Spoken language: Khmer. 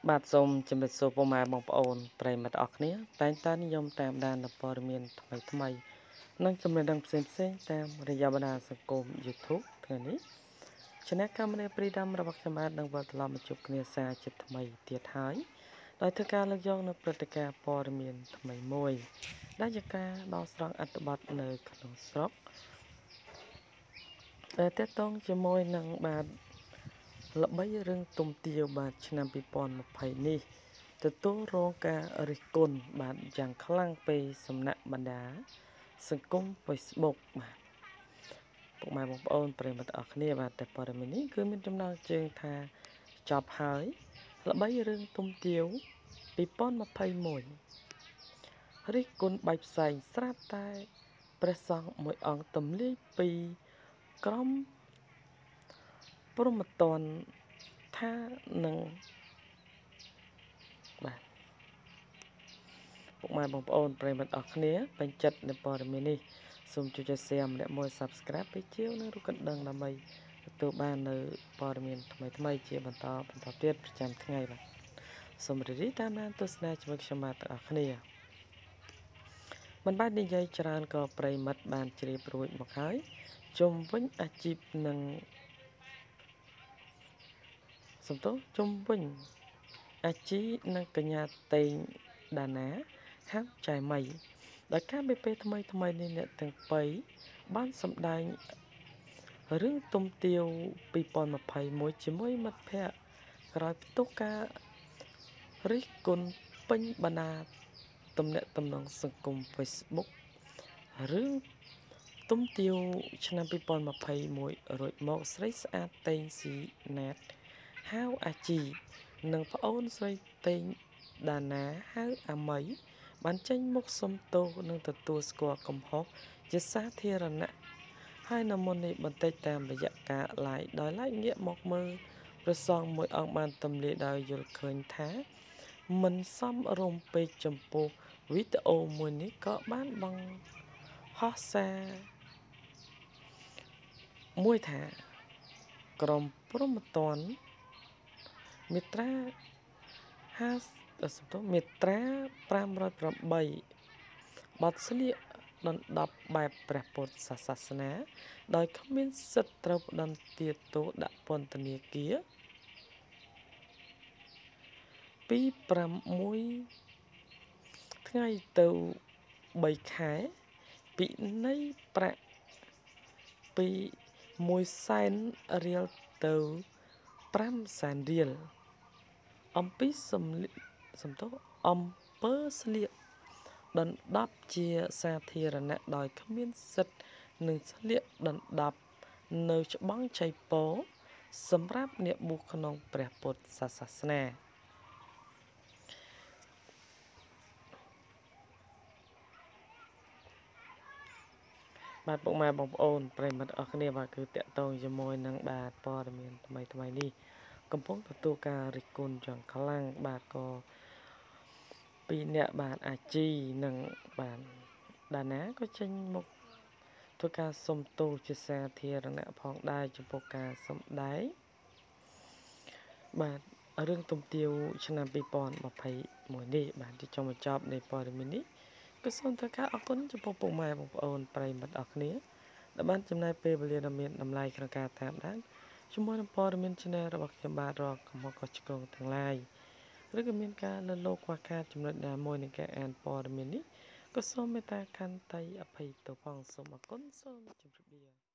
បាទសូមជំរាបសួរពុកម៉ែបងប្អូនប្រិយមិត្តអរគ្នាតែងតែនិយមតាមដានព័ត៌មានថ្មីនិងចំណេះដឹងផ្សេងតាមរយៈបណ្ដាញសង្គម YouTube ថ្ងៃនេះChannel Cambodia ព្រីដាំរបស់ខ្ញុំបាទនឹងវិលត្រឡប់មកជួបគ្នាសារជាថ្មីទៀតហើយដោយធ្វើការលើកយកនៅព្រឹត្តិការណ៍ព័ត៌មានថ្មីមួយដែលជាការដកស្រង់អត្ថបទនៅក្នុងស្រុកដែលទាក់ទងជាមួយនឹងបាទល្បីរឿងទុំទាវបាទឆ្នាំ2020នេះទទួលរងការរិះគន់បាទយ៉ាងខ្លាំងពីសំណាក់បណ្ដាសង្គម Facebook បាទពុកម៉ែបងប្អូនប្រិយមិត្តអរគ្នាបាទតែព័ត៌មាននេះគឺមានចំណងជើងថាចប់ហើយល្បីរឿងទុំទាវ2021រិះគន់បែកផ្សែងស្រាប់តែព្រះសង្ឃមួយអង្គទម្លាយពីក្រុមព្រហ្មទណ្ឌថានឹងបាទពុកម៉ែបងប្អូនប្រិយមិត្តអរគ្នាពេញចិត្តនៅព័ត៌មាននេះសូមជួយ share ម្នាក់មួយ Subscribe ពីជាវនិងរូបកណ្ដឹងដើម្បីទទួលបាននៅព័ត៌មានថ្មីជាបន្តទៀតប្រចាំថ្ងៃបាទសូមរីករាយតាមដានទស្សនាជាមួយខ្ញុំបាទទាំងអស់គ្នាមិនបាច់និយាយច្រើនក៏ប្រិយមិត្តបានជ្រាបរួចមកហើយជុំវិញអាជីពនិងសំទោសជុំវិញអាជីនិងកញ្ញាតេងដាណាហៅចៃមីដោយការBPថ្មីនេះអ្នកទាំងពីរបានសម្ដែងរឿងទុំទាវ2021ជាមួយមិត្តភ័ក្តិក្រោយផ្ទុះការរិះគន់ពេញបណ្ដាទំនាក់ទំនងសង្គម Facebook រឿងទុំទាវឆ្នាំ2021រួចមកស្រីស្អាតតេងស៊ីណាតហៅអាជីនិងប្អូនស្រីតេងដាណាហៅអាមីបានចេញមុខសុំទោសនិងទទួលស្គាល់កំហុសជាសាធារណៈហើយនៅមុននេះបន្តិចតាមរយៈការ live ដោយឡែកងាកមកមើលព្រះសង្ឃមួយអង្គបានទម្លាយដោយយល់ឃើញថាមិនសមរម្យពេកចំពោះវីដេអូមួយនេះក៏បានបង្ហោះសារមួយថាក្រុមព្រហ្មទណ្ឌមាត្រាមាត្រា508បទស្លៀកដណ្ដប់បែបព្រះពុទ្ធសាសនាដោយគ្មានសិទ្ធិត្រូវផ្តន្ទាទោសដាក់ពន្ធនាគារពី6ថ្ងៃទៅ3ខែពិន័យប្រាក់ពី100,000រៀលទៅ500,000រៀលអំពីអំពើស្លៀកដណ្ដប់ជាសាធារណៈដោយគ្មានសិទ្ធិនឹងស្លៀកដណ្ដប់នៅច្បងចៃពរសម្រាប់អ្នកបួសក្នុងព្រះពុទ្ធសាសនាបាទពុកម៉ែបងប្អូនប្រិយមិត្តអរគ្នាបាទគឺតាក់ទងជាមួយនឹងបាទព័ត៌មានថ្មីនេះកំពុងទទួលការរិះគន់យ៉ាងខ្លាំងបាទក៏ពីអ្នកបាទអាជីនិងបាទដាណាក៏ចេញមកធ្វើការសុំទោសជាសាធារណៈផងដែរចំពោះការសម្ដែងបាទរឿងទុំទាវឆ្នាំ2021នេះបាទទីចុងបញ្ចប់នៃព័ត៌មាននេះក៏សូមធ្វើការអរគុណចំពោះពុកម៉ែបងប្អូនប្រិយមិត្តអរគ្នាដែលបានចំណាយពេលវេលាដ៏មានតម្លៃក្នុងការតាមដានជាមួយនឹងព័ត៌មាន Channel របស់ខ្ញុំបាទរកកំហុសខុសឆ្គងទាំងឡាយឬក៏មានការលើលោកខ្វះខាតចំណុចណាមួយនៃការអានព័ត៌មាននេះក៏សូមមេត្តាខន្តីអភ័យទោសផងសូមអរគុណសូមជម្រាបលា